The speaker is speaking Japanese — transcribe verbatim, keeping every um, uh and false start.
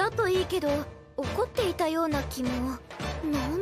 だといいけど怒っていたような気も。なん